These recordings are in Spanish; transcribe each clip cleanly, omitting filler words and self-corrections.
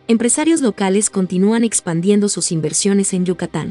empresarios locales continúan expandiendo sus inversiones en Yucatán.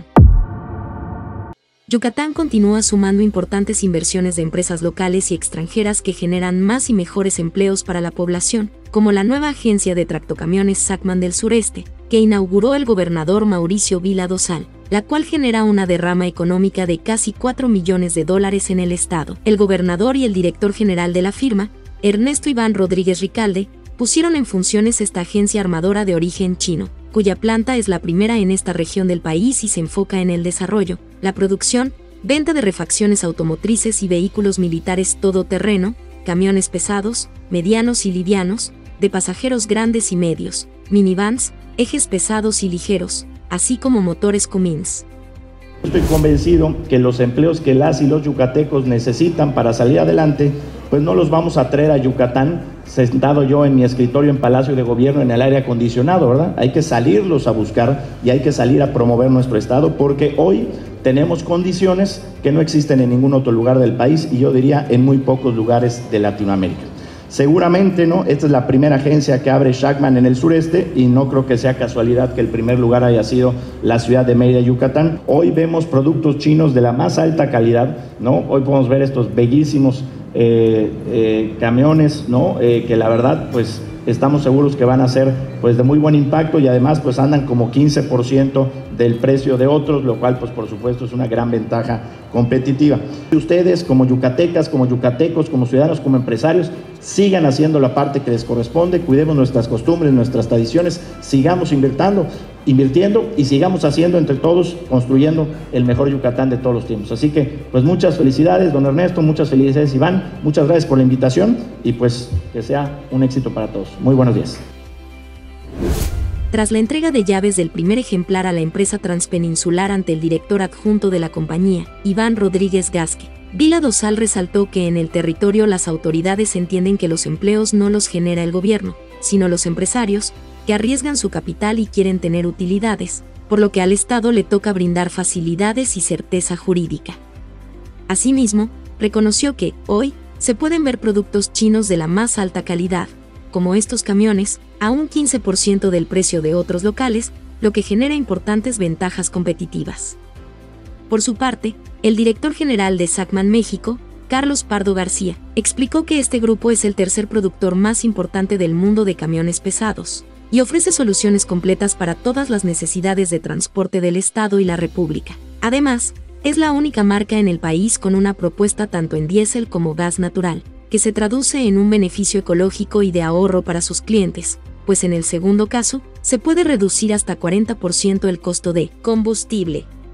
Yucatán continúa sumando importantes inversiones de empresas locales y extranjeras que generan más y mejores empleos para la población, como la nueva agencia de tractocamiones Sacman del Sureste, que inauguró el gobernador Mauricio Vila Dosal, la cual genera una derrama económica de casi $4 millones en el estado. El gobernador y el director general de la firma, Ernesto Iván Rodríguez Ricalde, pusieron en funciones esta agencia armadora de origen chino, cuya planta es la primera en esta región del país y se enfoca en el desarrollo, la producción, venta de refacciones automotrices y vehículos militares todoterreno, camiones pesados, medianos y livianos, de pasajeros grandes y medios, minivans, ejes pesados y ligeros, así como motores Cummins. Estoy convencido que los empleos que las y los yucatecos necesitan para salir adelante, pues no los vamos a traer a Yucatán sentado yo en mi escritorio en Palacio de Gobierno en el aire acondicionado, ¿verdad? Hay que salirlos a buscar y hay que salir a promover nuestro estado, porque hoy tenemos condiciones que no existen en ningún otro lugar del país y yo diría en muy pocos lugares de Latinoamérica. Seguramente, ¿no? Esta es la primera agencia que abre Sacman en el sureste y no creo que sea casualidad que el primer lugar haya sido la ciudad de Mérida, Yucatán. Hoy vemos productos chinos de la más alta calidad, ¿no? Hoy podemos ver estos bellísimos camiones, ¿no? Que la verdad, pues estamos seguros que van a ser pues de muy buen impacto y además pues andan como 15% del precio de otros, lo cual pues por supuesto es una gran ventaja competitiva. Ustedes como yucatecas, como yucatecos, como ciudadanos, como empresarios, sigan haciendo la parte que les corresponde, cuidemos nuestras costumbres, nuestras tradiciones, sigamos invirtiendo y sigamos haciendo entre todos, construyendo el mejor Yucatán de todos los tiempos. Así que, pues muchas felicidades, don Ernesto, muchas felicidades, Iván, muchas gracias por la invitación y pues que sea un éxito para todos. Muy buenos días. Tras la entrega de llaves del primer ejemplar a la empresa transpeninsular ante el director adjunto de la compañía, Iván Rodríguez Gasque, Vila Dosal resaltó que en el territorio las autoridades entienden que los empleos no los genera el gobierno, sino los empresarios, que arriesgan su capital y quieren tener utilidades, por lo que al Estado le toca brindar facilidades y certeza jurídica. Asimismo, reconoció que, hoy, se pueden ver productos chinos de la más alta calidad, como estos camiones, a un 15% del precio de otros locales, lo que genera importantes ventajas competitivas. Por su parte, el director general de Sacman México, Carlos Pardo García, explicó que este grupo es el tercer productor más importante del mundo de camiones pesados, y ofrece soluciones completas para todas las necesidades de transporte del Estado y la República. Además, es la única marca en el país con una propuesta tanto en diésel como gas natural, que se traduce en un beneficio ecológico y de ahorro para sus clientes, pues en el segundo caso, se puede reducir hasta 40% el costo de combustible.